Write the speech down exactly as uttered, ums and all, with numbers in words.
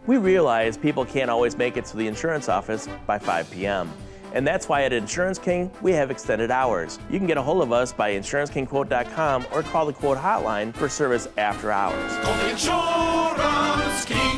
We realize people can't always make it to the insurance office by five p m And that's why at Insurance King, we have extended hours. You can get a hold of us by insurance king quote dot com or call the quote hotline for service after hours. Call the Insurance King.